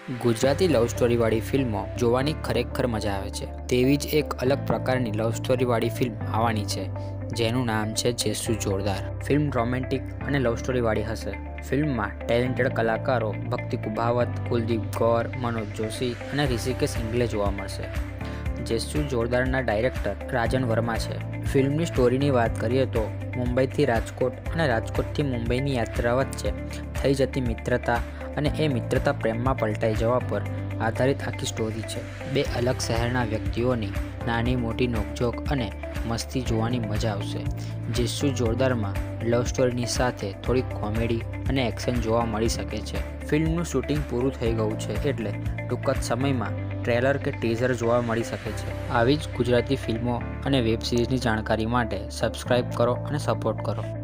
ગુજરાતી લવ સ્ટોરીવાળી ફિલ્મો જોવાની ખરેખર મજા આવે છે. તેવી જ એક અલગ પ્રકારની લવ સ્ટોરીવાળી ફિલ્મ આવવાની છે, જેનું નામ છે જેસુ જોરદાર. ફિલ્મ રોમેન્ટિક અને લવ સ્ટોરીવાળી હશે. ફિલ્મમાં ટેલેન્ટેડ કલાકારો ભક્તિ કુભાવત, કુલદીપ ગૌર, મનોજ જોશી અને ઋષિકેશ ઇંગલે જોવા મળશે. જેસુ જોરદારના ડાયરેક્ટર રાજન વર્મા છે. ફિલ્મની સ્ટોરીની વાત કરીએ તો મુંબઈથી રાજકોટ અને રાજકોટથી મુંબઈની યાત્રા વચ્ચે થઈ જતી મિત્રતા અને એ મિત્રતા પ્રેમમાં પલટાઈ જવા પર આધારિત આખી સ્ટોરી છે. બે અલગ શહેરના વ્યક્તિઓની નાની મોટી નોકઝોક અને મસ્તી જોવાની મજા આવશે. જેસુ જોરદારમાં લવ સ્ટોરીની સાથે થોડી કોમેડી અને એક્શન જોવા મળી શકે છે. ફિલ્મનું શૂટિંગ પૂરું થઈ ગયું છે, એટલે ટૂંક જ સમયમાં ટ્રેલર કે ટીઝર જોવા મળી શકે છે. આવી જ ગુજરાતી ફિલ્મો અને વેબ સિરીઝની જાણકારી માટે સબસ્ક્રાઈબ કરો અને સપોર્ટ કરો.